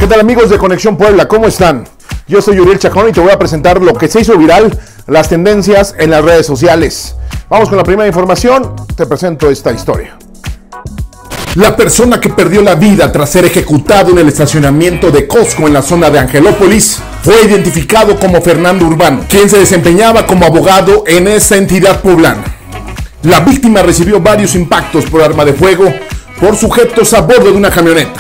¿Qué tal, amigos de Conexión Puebla? ¿Cómo están? Yo soy Uriel Chacón y te voy a presentar lo que se hizo viral, las tendencias en las redes sociales. Vamos con la primera información, te presento esta historia. La persona que perdió la vida tras ser ejecutado en el estacionamiento de Costco en la zona de Angelópolis fue identificado como Fernando Urbano, quien se desempeñaba como abogado en esa entidad poblana. La víctima recibió varios impactos por arma de fuego por sujetos a bordo de una camioneta,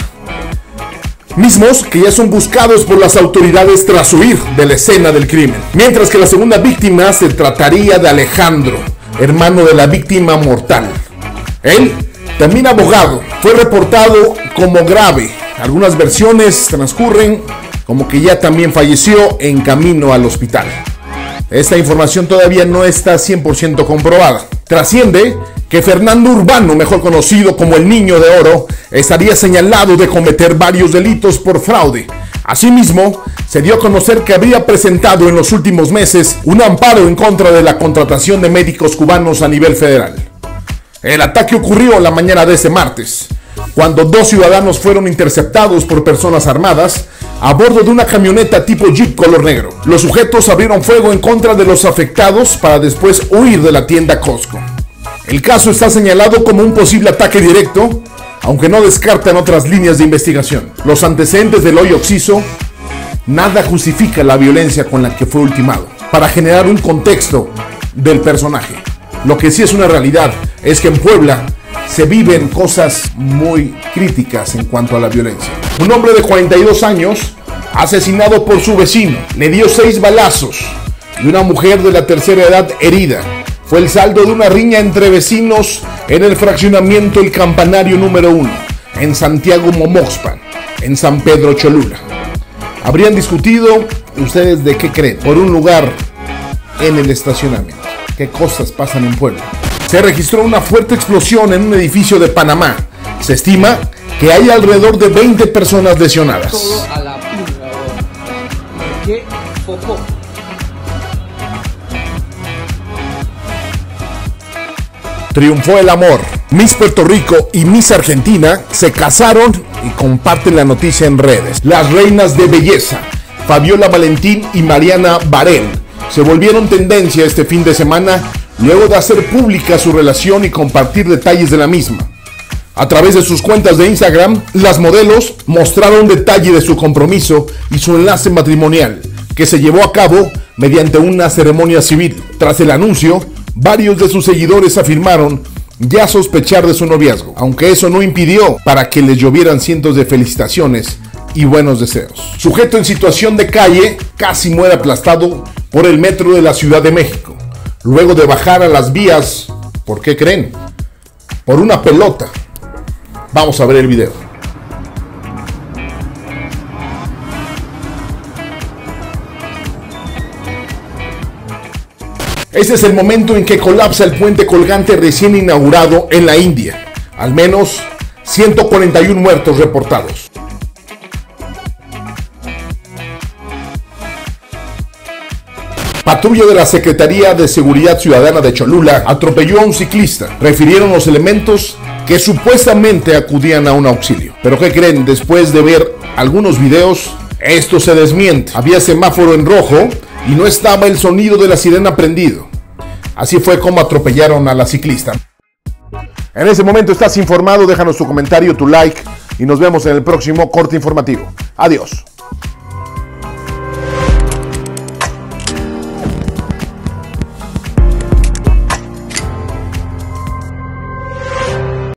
mismos que ya son buscados por las autoridades tras huir de la escena del crimen. Mientras que la segunda víctima se trataría de Alejandro, hermano de la víctima mortal. Él, también abogado, fue reportado como grave. Algunas versiones transcurren como que ya también falleció en camino al hospital. Esta información todavía no está 100% comprobada. Trasciende que Fernando Urbano, mejor conocido como el Niño de Oro, estaría señalado de cometer varios delitos por fraude. Asimismo, se dio a conocer que habría presentado en los últimos meses un amparo en contra de la contratación de médicos cubanos a nivel federal. El ataque ocurrió la mañana de este martes, cuando dos ciudadanos fueron interceptados por personas armadas a bordo de una camioneta tipo Jeep color negro. Los sujetos abrieron fuego en contra de los afectados para después huir de la tienda Costco. El caso está señalado como un posible ataque directo, aunque no descartan otras líneas de investigación. Los antecedentes del hoyo Oxiso, nada justifica la violencia con la que fue ultimado. Para generar un contexto del personaje, lo que sí es una realidad es que en Puebla se viven cosas muy críticas en cuanto a la violencia. Un hombre de 42 años, asesinado por su vecino, le dio 6 balazos y una mujer de la tercera edad herida. Fue el saldo de una riña entre vecinos en el fraccionamiento El Campanario número 1, en Santiago Momoxpan, en San Pedro Cholula. Habrían discutido, ¿ustedes de qué creen? Por un lugar en el estacionamiento. ¿Qué cosas pasan en Puebla? Se registró una fuerte explosión en un edificio de Panamá. Se estima que hay alrededor de 20 personas lesionadas. Todo a la pinga. ¿Qué foco? Triunfó el amor. Miss Puerto Rico y Miss Argentina se casaron y comparten la noticia en redes. Las reinas de belleza, Fabiola Valentín y Mariana Barén, se volvieron tendencia este fin de semana luego de hacer pública su relación y compartir detalles de la misma. A través de sus cuentas de Instagram, las modelos mostraron detalle de su compromiso y su enlace matrimonial, que se llevó a cabo mediante una ceremonia civil. Tras el anuncio, varios de sus seguidores afirmaron ya sospechar de su noviazgo, aunque eso no impidió para que les llovieran cientos de felicitaciones y buenos deseos. Sujeto en situación de calle casi muere aplastado por el metro de la Ciudad de México, luego de bajar a las vías. ¿Por qué creen? Por una pelota. Vamos a ver el video. Este es el momento en que colapsa el puente colgante recién inaugurado en la India. Al menos 141 muertos reportados. Patrulla de la Secretaría de Seguridad Ciudadana de Cholula atropelló a un ciclista. Refirieron los elementos que supuestamente acudían a un auxilio. Pero ¿qué creen? Después de ver algunos videos, esto se desmiente. Había semáforo en rojo y no estaba el sonido de la sirena prendido. Así fue como atropellaron a la ciclista. En ese momento estás informado, déjanos tu comentario, tu like y nos vemos en el próximo corte informativo. Adiós.